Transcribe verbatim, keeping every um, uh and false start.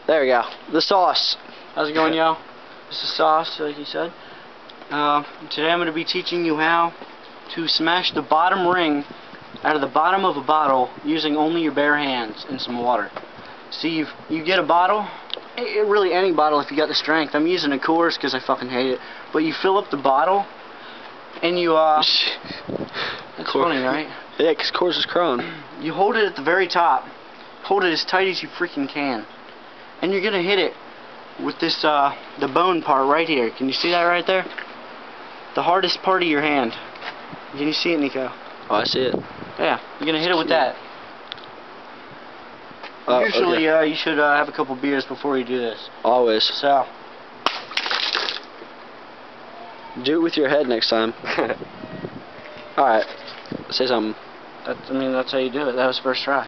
There we go. The sauce. How's it going, yo? This is sauce, like you said. Uh, today I'm going to be teaching you how to smash the bottom ring out of the bottom of a bottle using only your bare hands and some water. See, you you get a bottle, it, really any bottle if you got the strength. I'm using a Coors because I fucking hate it. But you fill up the bottle and you uh, that's Cor funny, right? Yeah, because Coors is Crown. You hold it at the very top. Hold it as tight as you freaking can. And you're gonna hit it with this, uh, the bone part right here. Can you see that right there? The hardest part of your hand. Can you see it, Nico? Oh, I see it. Yeah, you're gonna hit it with that. Uh, Usually, okay. uh, you should uh, have a couple beers before you do this. Always. So. Do it with your head next time. Alright. Say something. That's, I mean, that's how you do it. That was first try.